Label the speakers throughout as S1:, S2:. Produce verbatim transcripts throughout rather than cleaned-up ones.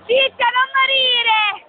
S1: Ciccia, non morire!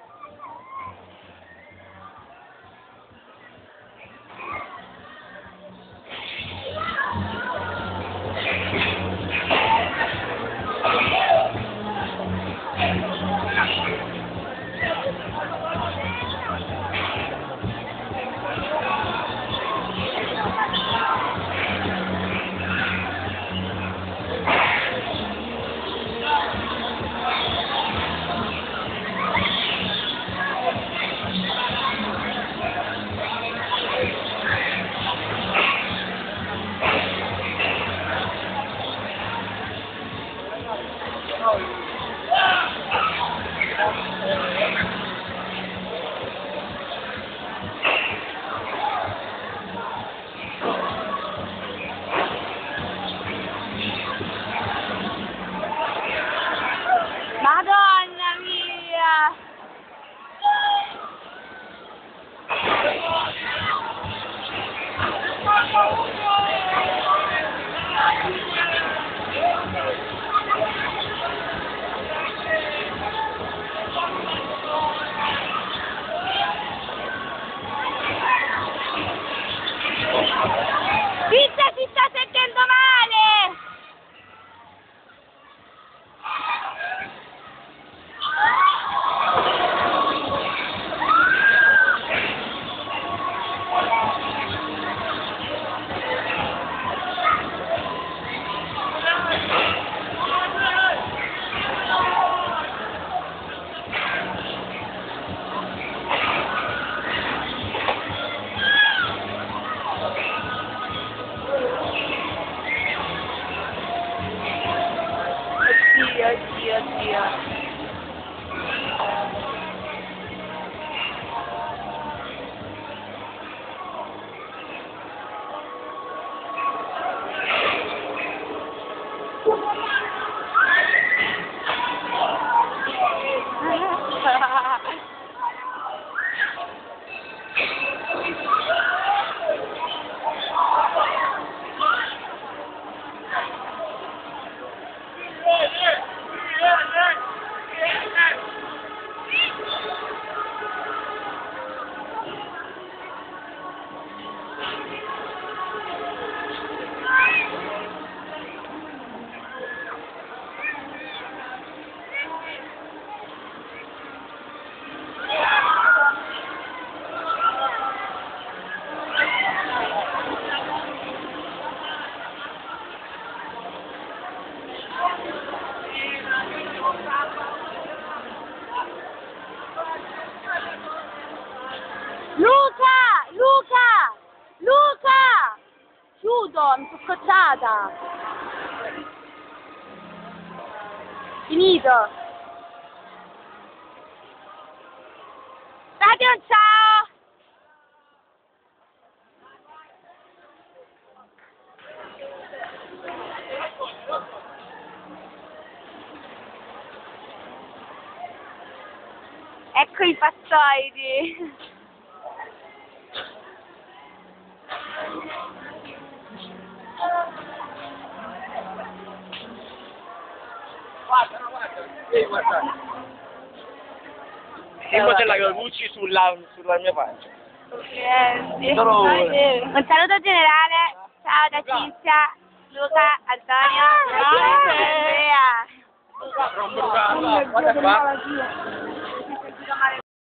S1: Madonna mia! Ciccia, si sta sentendo male! Oddio, oddio, oddio. Luca! Luca! Luca! Chiudo, mi sono scocciata. Finito. Date un ciao! Ecco i passoidi.
S2: Guarda, no, guarda, sì, guarda. Il modello Gucci sulla, sulla mia pancia.
S1: Grazie.
S2: Solo ora.
S1: Un saluto generale. Ciao da Cinzia, Luca, Antonio, Andrea.
S2: Guarda qua.